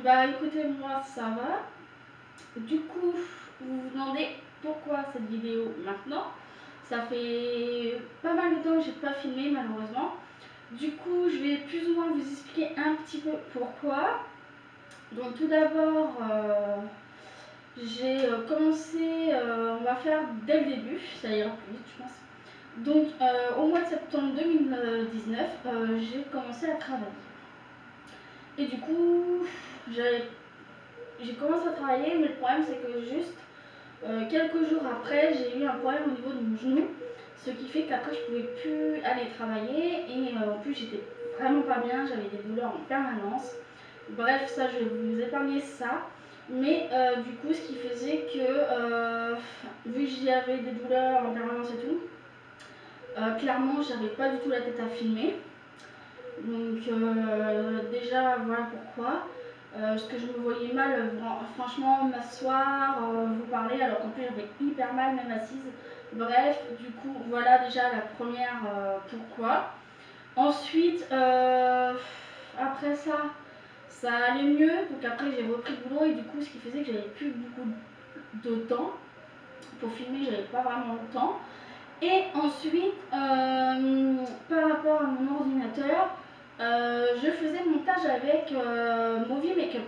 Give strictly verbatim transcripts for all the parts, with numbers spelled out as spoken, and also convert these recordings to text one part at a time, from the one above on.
bah écoutez, moi ça va. Du coup, vous vous demandez pourquoi cette vidéo maintenant. Ça fait pas mal de temps que j'ai pas filmé malheureusement. Du coup, je vais plus ou moins vous expliquer un petit peu pourquoi. Donc tout d'abord, euh, j'ai commencé, euh, on va faire dès le début, ça ira plus vite je pense. Donc euh, au mois de septembre deux mille dix-neuf, euh, j'ai commencé à travailler. Et du coup, j'ai commencé à travailler, mais le problème c'est que juste euh, quelques jours après, j'ai eu un problème au niveau de mon genou. Ce qui fait qu'après je pouvais plus aller travailler et euh, en plus j'étais vraiment pas bien, j'avais des douleurs en permanence. Bref, ça je vais vous épargner ça. Mais euh, du coup, ce qui faisait que, euh, vu que j'avais des douleurs en permanence et tout, euh, clairement j'avais pas du tout la tête à filmer. Donc euh, déjà voilà pourquoi. Euh, parce que je me voyais mal, euh, franchement, m'asseoir, euh, vous parler, alors qu'en plus j'avais hyper mal même assise. Bref, du coup, voilà déjà la première euh, pourquoi. Ensuite, euh, après ça, ça allait mieux. Donc après j'ai repris le boulot et du coup, ce qui faisait que j'avais plus beaucoup de temps pour filmer, j'avais pas vraiment le temps. Et ensuite, euh, par rapport à mon ordinateur, euh, je faisais le montage avec euh, Movie Maker.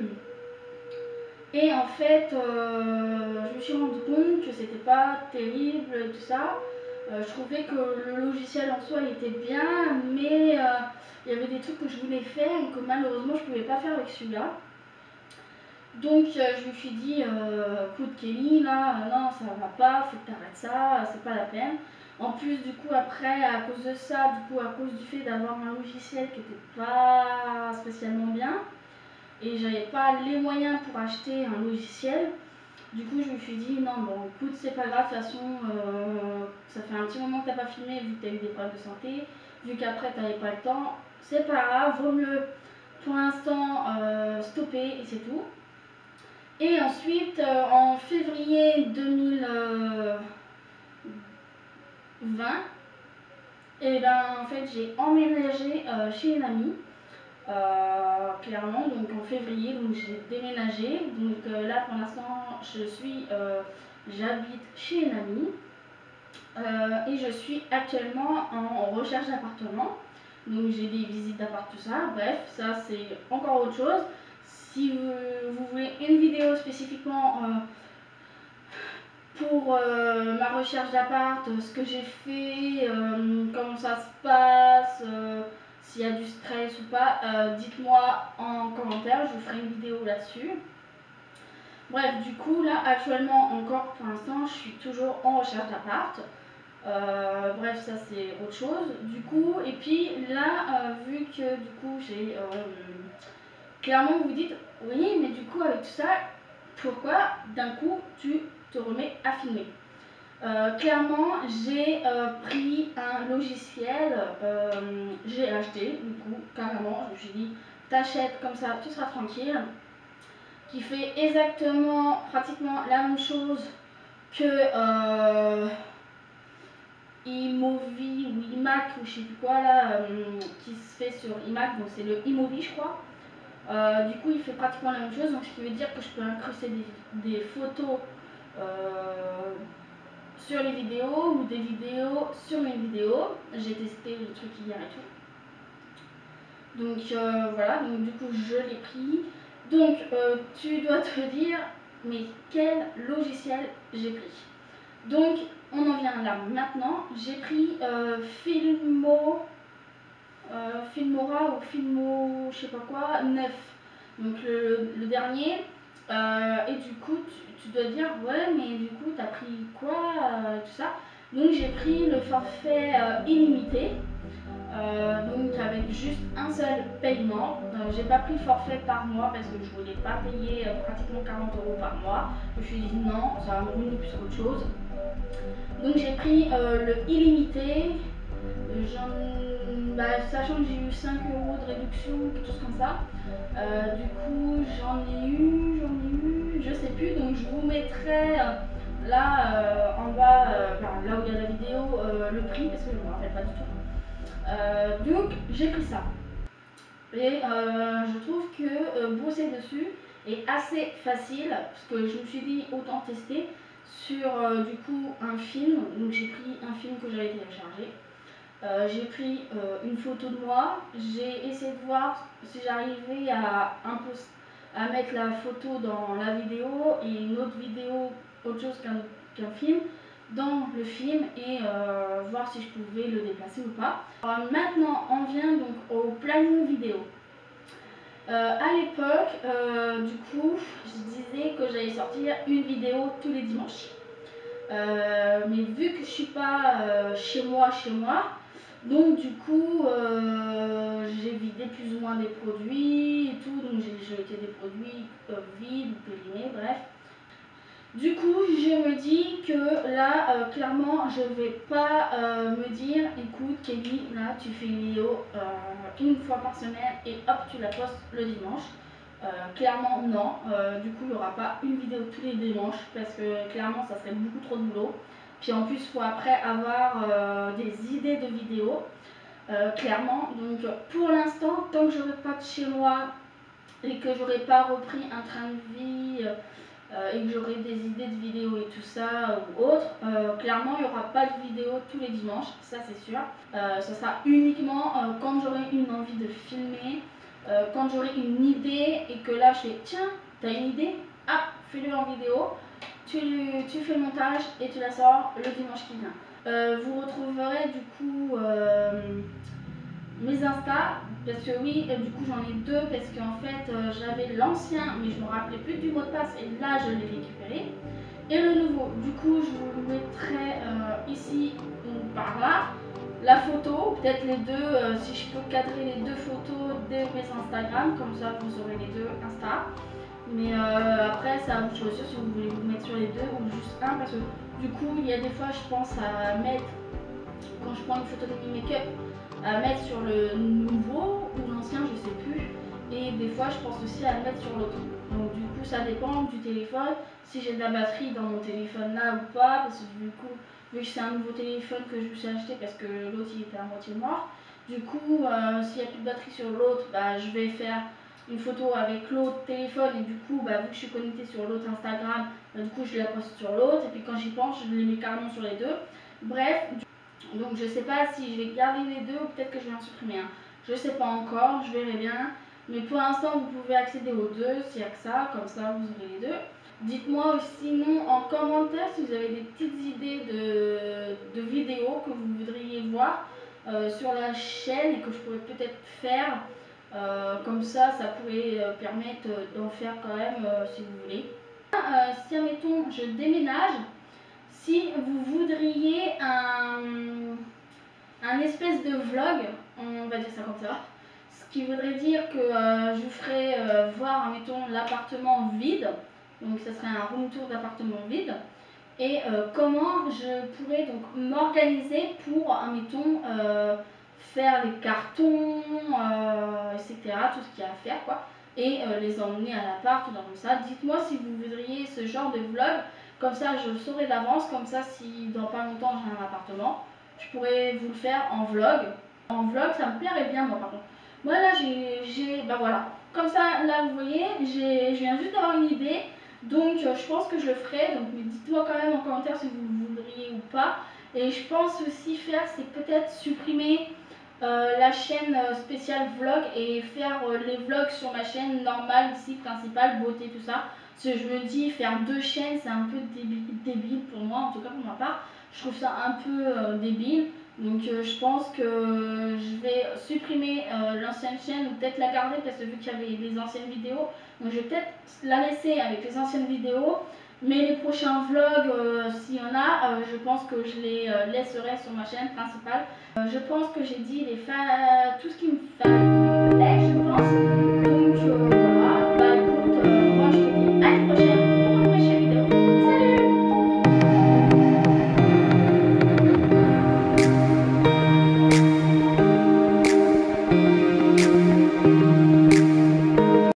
Et en fait, euh, je me suis rendu compte que c'était pas terrible et tout ça. Euh, je trouvais que le logiciel en soi il était bien, mais euh, il y avait des trucs que je voulais faire et que malheureusement je pouvais pas faire avec celui-là. Donc euh, je me suis dit, euh, écoute Kelly, là, euh, non ça va pas, faut que tu arrêtes ça, c'est pas la peine. En plus du coup après, à cause de ça, du coup à cause du fait d'avoir un logiciel qui était pas spécialement bien, et j'avais pas les moyens pour acheter un logiciel, du coup je me suis dit, non bon écoute c'est pas grave, de toute façon, euh, ça fait un petit moment que t'as pas filmé vu que t'as eu des problèmes de santé, vu qu'après t'avais pas le temps, c'est pas grave, vaut mieux pour l'instant euh, stopper et c'est tout. Et ensuite, euh, en février deux mille vingt, et ben, en fait, j'ai emménagé euh, chez une amie, euh, clairement, donc en février, donc j'ai déménagé. Donc euh, là, pour l'instant, je suis, euh, j'habite chez une amie euh, et je suis actuellement en, en recherche d'appartement. Donc j'ai des visites d'appart, tout ça. Bref, ça c'est encore autre chose. Si vous, vous voulez une vidéo spécifiquement euh, pour euh, ma recherche d'appart, ce que j'ai fait, euh, comment ça se passe, euh, s'il y a du stress ou pas, euh, dites-moi en commentaire, je vous ferai une vidéo là-dessus. Bref, du coup, là, actuellement, encore pour l'instant, je suis toujours en recherche d'appart. Euh, bref, ça c'est autre chose. Du coup, et puis là, euh, vu que du coup, j'ai... Euh, clairement, vous vous dites, oui, mais du coup, avec tout ça, pourquoi d'un coup, tu te remets à filmer? Euh, clairement, j'ai euh, pris un logiciel, euh, j'ai acheté, du coup, carrément, je me suis dit, t'achètes comme ça, tu seras tranquille, qui fait exactement, pratiquement la même chose que euh, iMovie ou iMac ou je sais plus quoi là, euh, qui se fait sur iMac, donc c'est le iMovie je crois. Euh, du coup, il fait pratiquement la même chose, donc ce qui veut dire que je peux incruster des, des photos euh, sur les vidéos ou des vidéos sur mes vidéos. J'ai testé le truc hier et tout. Donc euh, voilà, donc du coup je l'ai pris. Donc euh, tu dois te dire, mais quel logiciel j'ai pris? Donc on en vient là maintenant. J'ai pris euh, Filmo. Euh, Filmora ou Filmo, je sais pas quoi, neuf. Donc le, le dernier. Euh, et du coup, tu, tu dois dire, ouais, mais du coup, t'as pris quoi, euh, tout ça. Donc j'ai pris le forfait euh, illimité. Euh, donc avec juste un seul paiement. Euh, j'ai pas pris le forfait par mois parce que je voulais pas payer euh, pratiquement quarante euros par mois. Je me suis dit non, ça va me ruiner plus qu'autre chose. Donc j'ai pris euh, le illimité. Bah, sachant que j'ai eu cinq euros de réduction, quelque chose comme ça. Euh, du coup, j'en ai eu, j'en ai eu, je sais plus. Donc, je vous mettrai euh, là euh, en bas, euh, enfin, là où il y a la vidéo, euh, le prix parce que je ne me rappelle pas du tout. Euh, donc, j'ai pris ça. Et euh, je trouve que euh, bosser dessus est assez facile parce que je me suis dit autant tester sur euh, du coup un film. Donc j'ai pris un film que j'avais téléchargé. Euh, j'ai pris euh, une photo de moi, j'ai essayé de voir si j'arrivais à, à mettre la photo dans la vidéo et une autre vidéo, autre chose qu'un qu'un film, dans le film et euh, voir si je pouvais le déplacer ou pas. Alors, maintenant, on vient donc au planning vidéo. Euh, à l'époque, euh, du coup, je disais que j'allais sortir une vidéo tous les dimanches. Euh, mais vu que je suis pas euh, chez moi, chez moi, donc du coup, euh, j'ai vidé plus ou moins des produits et tout, donc j'ai jeté des produits euh, vides ou périmés, bref. Du coup, je me dis que là, euh, clairement, je vais pas euh, me dire, écoute Kelly, là, tu fais une vidéo euh, une fois par semaine et hop, tu la postes le dimanche. Euh, clairement, non. Euh, du coup, il n'y aura pas une vidéo tous les dimanches parce que clairement, ça serait beaucoup trop de boulot. Puis en plus, il faut après avoir euh, des idées de vidéos, euh, clairement. Donc, pour l'instant, tant que je n'aurai pas de chez moi et que j'aurai pas repris un train de vie euh, et que j'aurai des idées de vidéos et tout ça ou autre, euh, clairement, il n'y aura pas de vidéo tous les dimanches, ça c'est sûr. Euh, ça sera uniquement euh, quand j'aurai une envie de filmer. Euh, quand j'aurai une idée et que là je fais tiens, t'as une idée, ah, fais-le en vidéo, tu, tu fais le montage et tu la sors le dimanche qui vient. Euh, vous retrouverez du coup euh, mes Insta, parce que oui, euh, du coup j'en ai deux, parce qu'en fait euh, j'avais l'ancien, mais je me rappelais plus du mot de passe et là je l'ai récupéré. Et le nouveau, du coup je vous le mettrai euh, ici ou par là. La photo, peut-être les deux, euh, si je peux cadrer les deux photos de mes Instagram, comme ça vous aurez les deux Insta. Mais euh, après, ça vous choisir si vous voulez vous mettre sur les deux ou juste un, parce que du coup, il y a des fois, je pense à mettre, quand je prends une photo de mi make-up, à mettre sur le nouveau ou l'ancien, je sais plus. Et des fois, je pense aussi à le mettre sur l'autre. Donc du coup, ça dépend du téléphone, si j'ai de la batterie dans mon téléphone là ou pas, parce que du coup, vu que c'est un nouveau téléphone que je me suis acheté parce que l'autre il était à moitié mort. Du coup, euh, s'il n'y a plus de batterie sur l'autre, bah, je vais faire une photo avec l'autre téléphone et du coup, bah, vu que je suis connectée sur l'autre Instagram, bah, du coup je la poste sur l'autre et puis quand j'y pense, je les mets carrément sur les deux. Bref, donc je sais pas si je vais garder les deux ou peut-être que je vais en supprimer un. Je sais pas encore, je verrai bien. Mais pour l'instant, vous pouvez accéder aux deux s'il n'y a que ça, comme ça vous aurez les deux. Dites-moi sinon en commentaire si vous avez des petites idées de, de vidéos que vous voudriez voir euh, sur la chaîne et que je pourrais peut-être faire. Euh, comme ça, ça pourrait euh, permettre d'en faire quand même euh, si vous voulez. Euh, si admettons je déménage, si vous voudriez un, un espèce de vlog, on va dire ça comme ça, ce qui voudrait dire que euh, je vous ferai euh, voir, admettons, l'appartement vide. Donc ça serait un room tour d'appartement vide. Et euh, comment je pourrais donc m'organiser pour, admettons, euh, faire les cartons, euh, et cetera. Tout ce qu'il y a à faire, quoi. Et euh, les emmener à l'appart ou dans ça. Dites-moi si vous voudriez ce genre de vlog. Comme ça, je le saurai d'avance. Comme ça, si dans pas longtemps j'ai un appartement, je pourrais vous le faire en vlog. En vlog, ça me plairait bien, moi, par contre. Moi, là, j'ai... Bah voilà. Comme ça, là, vous voyez, je viens juste d'avoir une idée. Donc euh, je pense que je le ferai, donc dites-moi quand même en commentaire si vous le voudriez ou pas. Et je pense aussi faire, c'est peut-être supprimer euh, la chaîne spéciale vlog et faire euh, les vlogs sur ma chaîne normale ici, principale, beauté, tout ça. Parce que je me dis, faire deux chaînes, c'est un peu débile, débile pour moi, en tout cas pour ma part. Je trouve ça un peu euh, débile. Donc euh, je pense que je vais supprimer euh, l'ancienne chaîne ou peut-être la garder parce que vu qu'il y avait les anciennes vidéos, donc je vais peut-être la laisser avec les anciennes vidéos. Mais les prochains vlogs, euh, s'il y en a, euh, je pense que je les euh, laisserai sur ma chaîne principale. Euh, je pense que j'ai dit les tout ce qu'il me fallait, je pense.